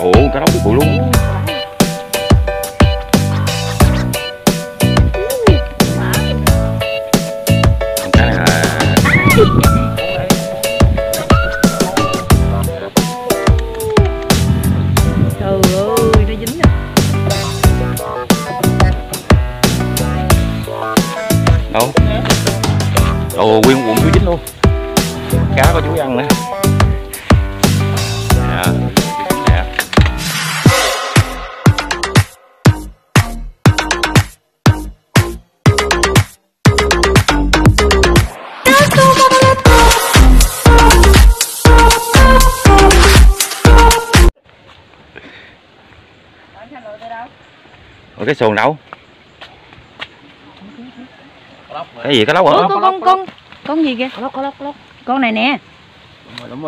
Ồ, cá lóc biết bự luôn. Cái này là trời ơi, nó dính rồi. đâu? Ồ, nguyên quần chú dính luôn. Cá có chú ăn nữa. Ủa cái xuồng đâu? Cái gì cá lóc hả? Con gì kìa? Con này nè. Đúng rồi.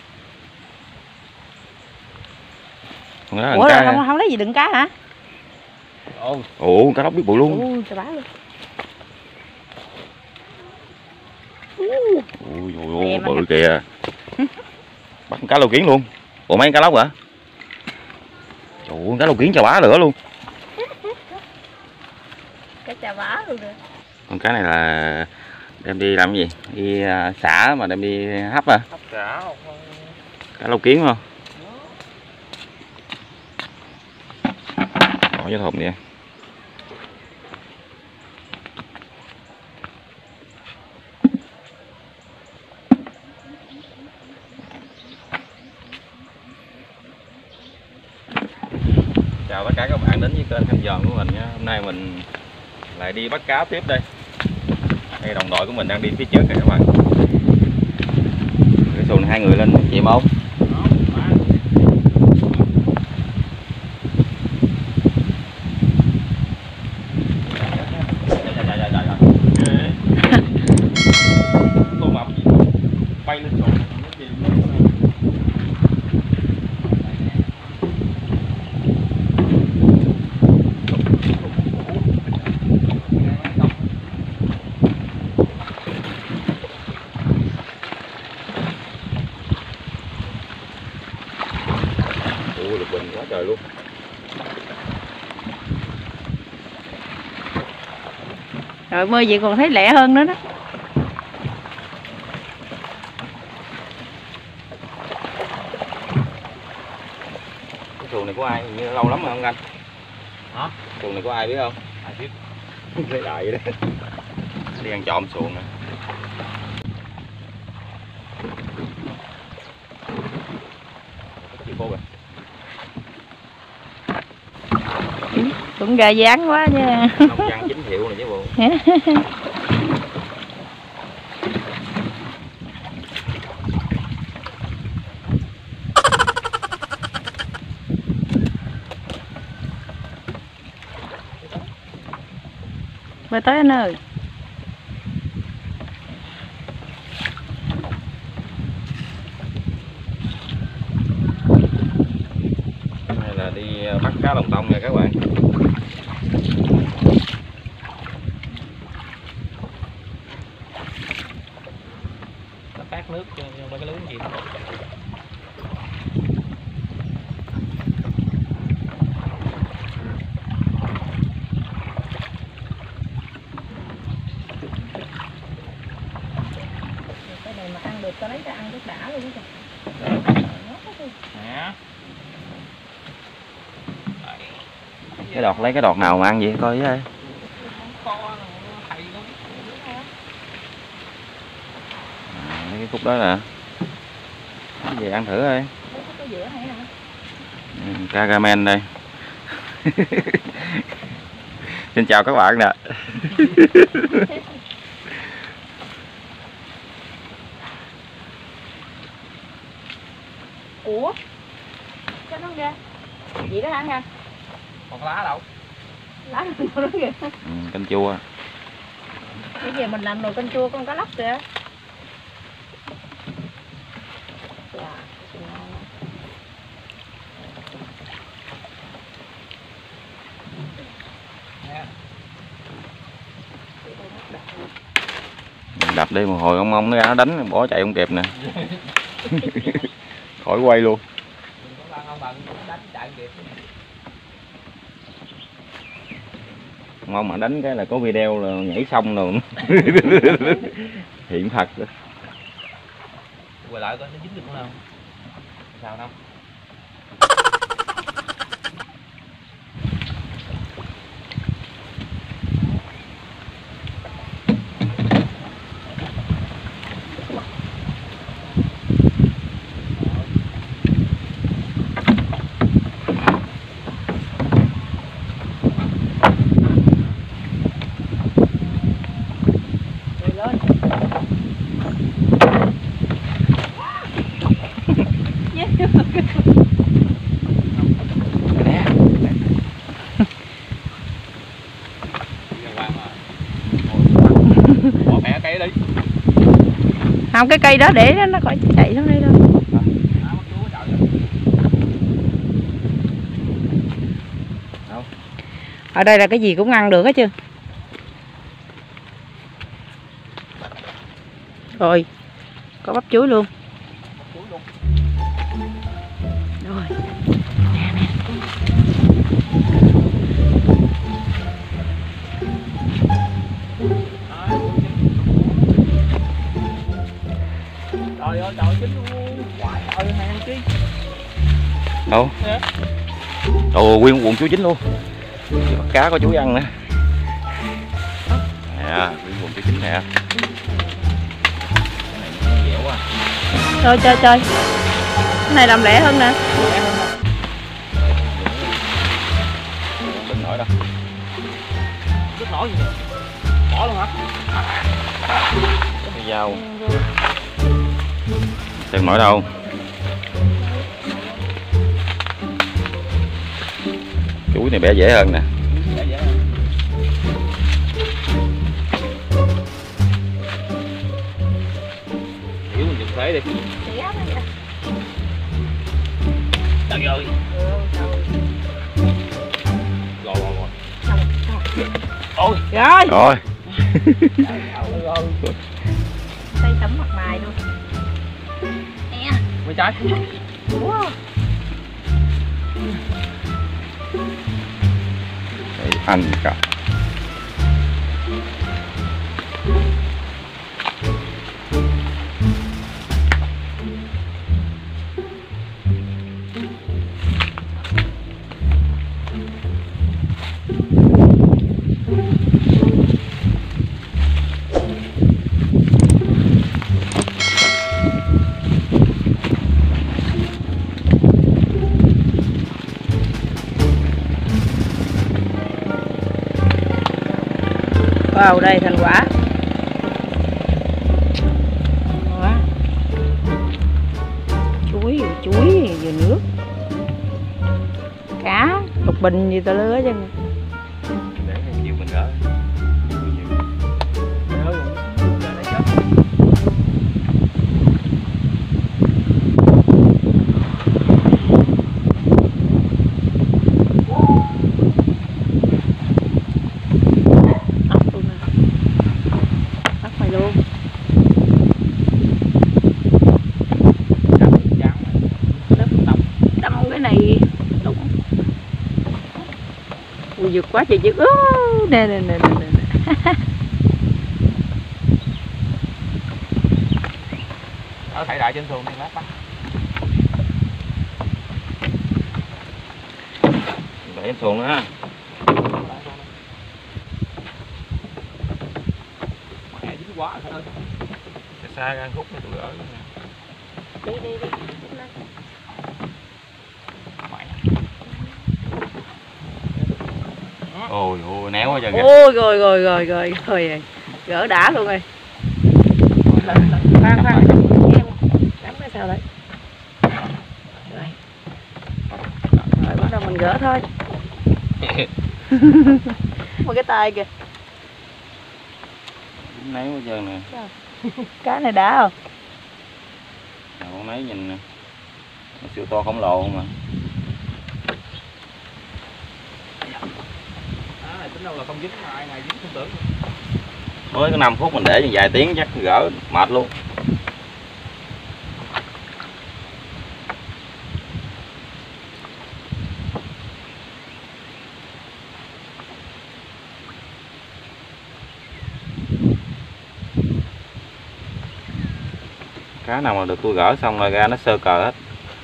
Ủa là không lấy gì đựng cá hả? Ồ, cá lóc biết bự luôn. Ôi trời bá luôn. Ôi bự kìa. Bắt cá lô kiến luôn. Ủa mấy cá lóc hả? Trời ơi, cá lô kiến chà bá lửa luôn. Cái chà bá luôn rồi. Con cá này là đem đi làm cái gì? Đi xả mà đem đi hấp à? Hấp xả không? Cá lô kiến không? Bỏ vô thùng vậy. Chào tất cả các bạn đến với kênh Thăm Dò của mình nha. Hôm nay mình lại đi bắt cá tiếp đây. Đây đồng đội của mình đang đi phía trước kìa các bạn. Cái xuồng này hai người lên chịu không? Con mập bay lên xuồng. Ui, lục bình quá trời luôn. Rồi mưa vậy còn thấy lẹ hơn nữa đó. Cái xuồng này của ai? Hình như lâu lắm rồi không anh? Hả? Xuồng này của ai biết không? Ai biết? Lấy đại vậy đó. Đi ăn trộm xuồng nè. Chị cô kìa. Cũng gà dán quá nha. Nông dân 9 triệu này chứ bộ. Bơi tới anh ơi. Đây là đi bắt cá lồng tông nha các bạn. Nó phát nước cho mấy cái lưới gì đó. Cái này mà ăn được cho lấy ra ăn rất đã luôn đó. Nè. Cái đọt lấy cái đọt nào mà ăn vậy coi với. Lấy cái khúc đó nè. Về ăn thử thôi. Cagamen đây. Xin chào các bạn nè. Ủa? Sao nó ra? Gì đó hả nha? Còn lá đâu? Lá đâu đó kìa. Canh chua. Bây giờ mình làm nồi canh chua con cá lóc kìa. Đập đi một hồi ông nó ra nó đánh bỏ chạy không kịp nè. Khỏi quay luôn. không bằng đánh chạy kịp. Ngon mà đánh cái là có video là nhảy xong rồi. Hiện thật đó. Quay lại coi nó dính được không nào. Sao không? Bỏ mẹ cây đi. Không, cái cây đó để nó khỏi chạy xuống đây đâu. Ở đây là cái gì cũng ăn được hết chứ. Rồi, có bắp chuối luôn. Rồi. Nè nè. Trời ơi, trời chín luôn. Quá trời hàng chi. Đâu? Ồ, nguyên quần chuối chín luôn. Bắt cá có chuối ăn nữa. Nè, nguyên quần chuối chín nè. Cái này nó dẻo quá. Trời trời trời. Cái này làm lẻ hơn nè. Đừng nổi đâu. Đứt nổi gì vậy? Bỏ luôn hả? Cái dao. Đừng nổi đâu. Chuối này bẻ dễ hơn nè. Hiểu mình dùng thế đi. Đằng rồi. Rồi. Ôi. Rồi. Rồi. Xây tấm mặt mày luôn. Nè. Mấy trái. Wow. Ăn cả. Wow, đây thành quả. Quá. Chuối vừa nước. Cá, lục bình gì tao lứa chứ. Để chiều mình gỡ. Vượt quá trời chứ. Nè nè nè nè. Ở thải đại trên xuồng đi lát bắt. Để em xuồng nữa ha. Mẹ dính quá thôi. Xa ra khúc này tôi gỡ. Đi. Ôi ôi néo quá trời kìa. Ôi rồi gỡ đã luôn rồi. Khoan đắm cái sao đấy. Rồi bắt đầu mình gỡ thôi. Một cái tay kìa. Néo quá trời nè. Cá này đã không? Con nấy nhìn nè. Nó siêu to khổng lồ không mà. Này tính đâu là không dính, ai này dính không tưởng. Mới có 5 phút mình để vài tiếng chắc gỡ mệt luôn. Cá nào mà được tôi gỡ xong rồi ra nó sơ cờ hết.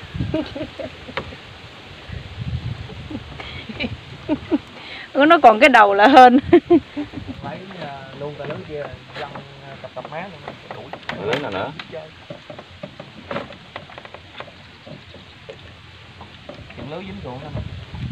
Nó còn cái đầu là hên. Lấy luôn cả lớn kia răng cặp má luôn. Lớn nào nữa. Chuyện lưới dính ruộng thôi.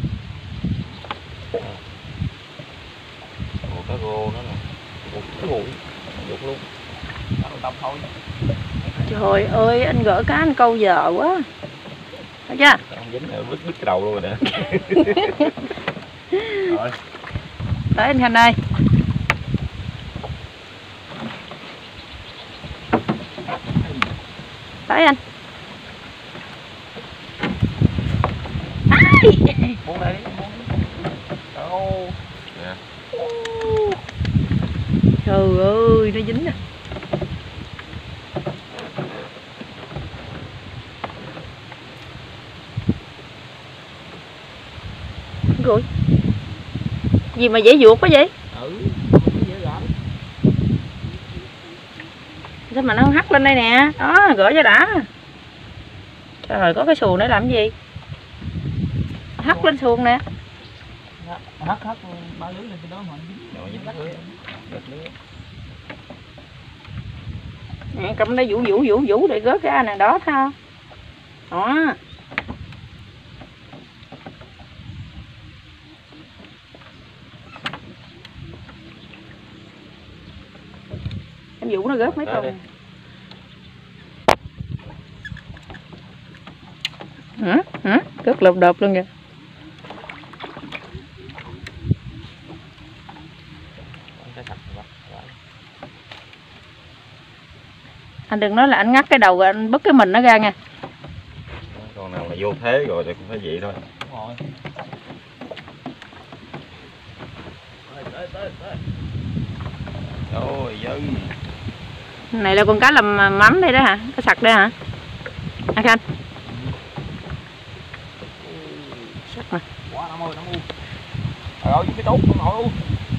Ủa cá rô đó nè. Cái bụi dục luôn. Nó đông thôi. Trời ơi, anh gỡ cá anh câu giờ quá. Thấy chưa? Không dính rồi, đứt cái đầu luôn rồi nè. Rồi. Tới anh Khanh ơi. Tới anh. Buông đây đi, buông đi. Đâu. Nè. Trời ơi, nó dính nè. Rồi. Gì mà dễ vuột quá vậy? Dễ gỡ. Sao mà nó hắt lên đây nè. Đó, gỡ cho đã. Trời ơi, có cái xuồng để làm gì? Hắt lên xuồng nè. Hắt ba lưới lên cái đó mà Rồi dính lưới. Nè, cầm đây vũ để gỡ ra nè, đó thôi. Đó. Em Vũ nó gớt mấy con. Hả? Gớt lộp đột luôn kìa. Anh đừng nói là anh ngắt cái đầu rồi anh bứt cái mình nó ra nha. Con nào mà vô thế rồi thì cũng phải vậy thôi. Đúng rồi. Ôi giời. Này là con cá làm mắm đây đó hả? Cá sặc đây hả? Anh Khanh. Sặc nè. Quá nó ơi. Trời ơi, cái tốt con nội luôn.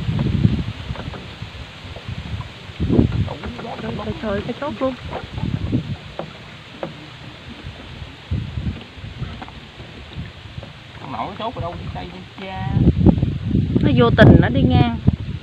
Trời cái chốt luôn. Con nội nó tốt ở đâu đi đây cha. Nó vô tình nó đi ngang.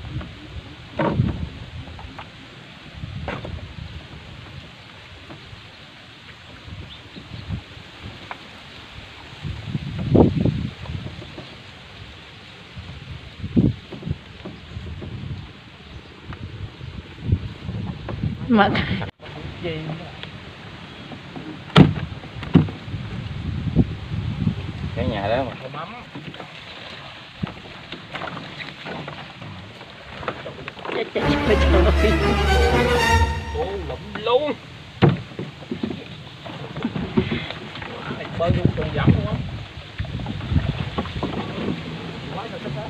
Mà Gì? Cái nhà đó mà. Mắm. trời ơi. Ô lụm luôn. Bơi luôn trùng dẫm luôn á. Quá trời thích đó.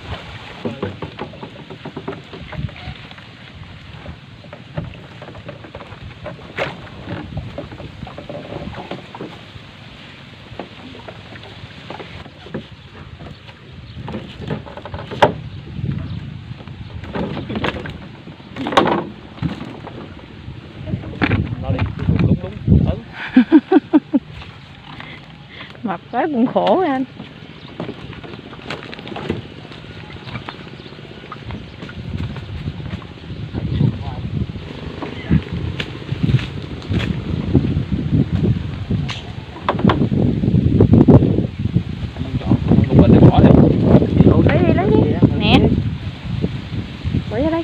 Mập quá cũng khổ anh. Lấy đi nè, bỏ ra đây.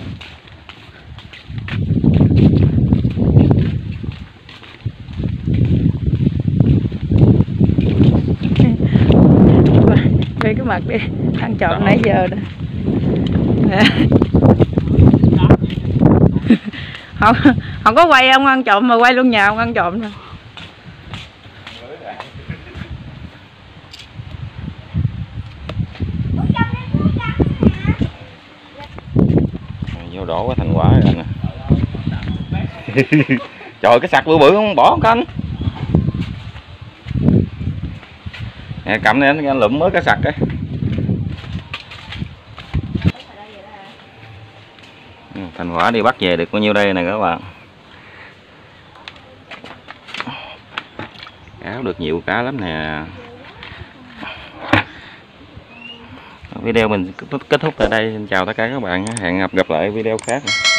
Quay cái mặt đi, ăn trộm nãy giờ đó. Không có quay ông ăn trộm mà quay luôn nhà ông ăn trộm thôi. Vô đổ cái thành quả rồi nè. Trời cái sặc bự bự không bỏ không canh. Nè cầm này anh lụm mới cái sặc ấy. Thành quả đi bắt về được bao nhiêu đây nè các bạn. Cáo được nhiều cá lắm nè. Video mình kết thúc tại đây. Xin chào tất cả các bạn. Hẹn gặp lại video khác.